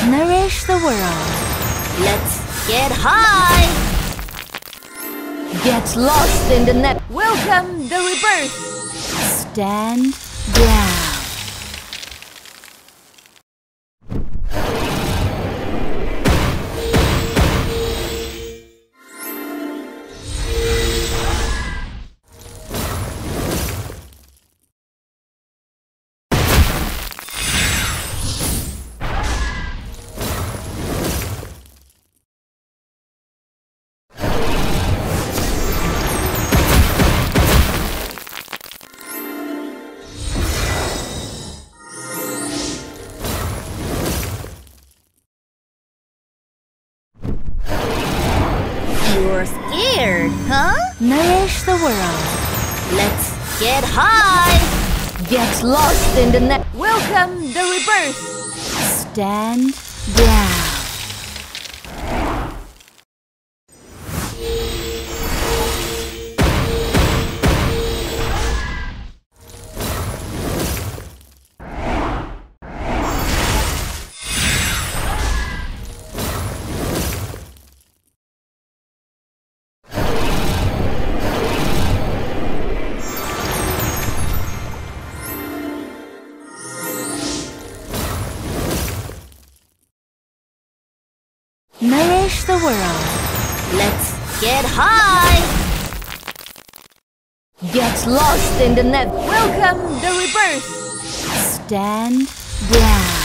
Nourish the world. Let's get high! Get lost in the net. Welcome the rebirth! Stand down. You're scared, huh? Nourish the world. Let's get high! Get lost in the net. Welcome the rebirth! Stand down. Nourish the world. Let's get high! Get lost in the net. Welcome the rebirth! Stand down.